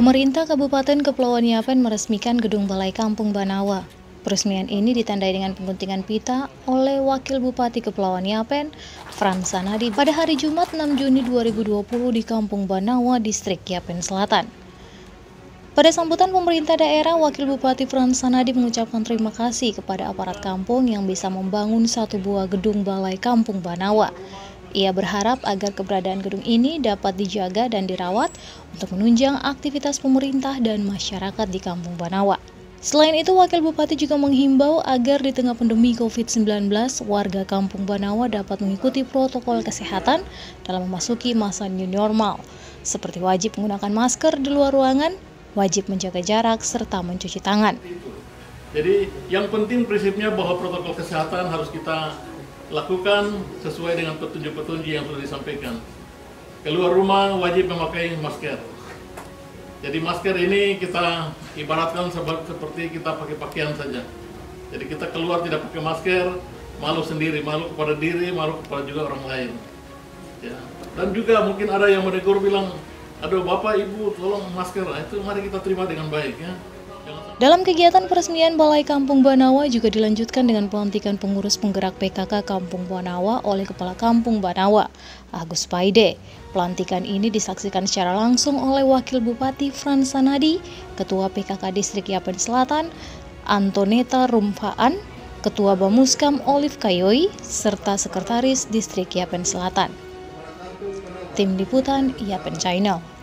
Pemerintah Kabupaten Kepulauan Yapen meresmikan Gedung Balai Kampung Banawa. Peresmian ini ditandai dengan pengguntingan pita oleh Wakil Bupati Kepulauan Yapen, Frans Sanadi, pada hari Jumat 6 Juni 2020 di Kampung Banawa, Distrik Yapen Selatan. Pada sambutan pemerintah daerah, Wakil Bupati Frans Sanadi mengucapkan terima kasih kepada aparat kampung yang bisa membangun satu buah gedung Balai Kampung Banawa. Ia berharap agar keberadaan gedung ini dapat dijaga dan dirawat untuk menunjang aktivitas pemerintah dan masyarakat di Kampung Banawa. Selain itu, Wakil Bupati juga menghimbau agar di tengah pandemi COVID-19, warga Kampung Banawa dapat mengikuti protokol kesehatan dalam memasuki masa new normal, seperti wajib menggunakan masker di luar ruangan, wajib menjaga jarak, serta mencuci tangan. Jadi yang penting prinsipnya bahwa protokol kesehatan harus kita lakukan sesuai dengan petunjuk-petunjuk yang sudah disampaikan. Keluar rumah wajib memakai masker. Jadi masker ini kita ibaratkan seperti kita pakai pakaian saja. Jadi kita keluar tidak pakai masker, malu sendiri, malu kepada diri, malu kepada juga orang lain. Ya. Dan juga mungkin ada yang menegur bilang, aduh Bapak Ibu tolong masker, nah, itu mari kita terima dengan baik ya. Dalam kegiatan peresmian Balai Kampung Banawa juga dilanjutkan dengan pelantikan pengurus penggerak PKK Kampung Banawa oleh Kepala Kampung Banawa, Agus Paide. Pelantikan ini disaksikan secara langsung oleh Wakil Bupati Frans Sanadi, Ketua PKK Distrik Yapen Selatan, Antoneta Rumfaan, Ketua Bamuskam Olive Kayoi, serta Sekretaris Distrik Yapen Selatan. Tim Liputan Yapen Channel.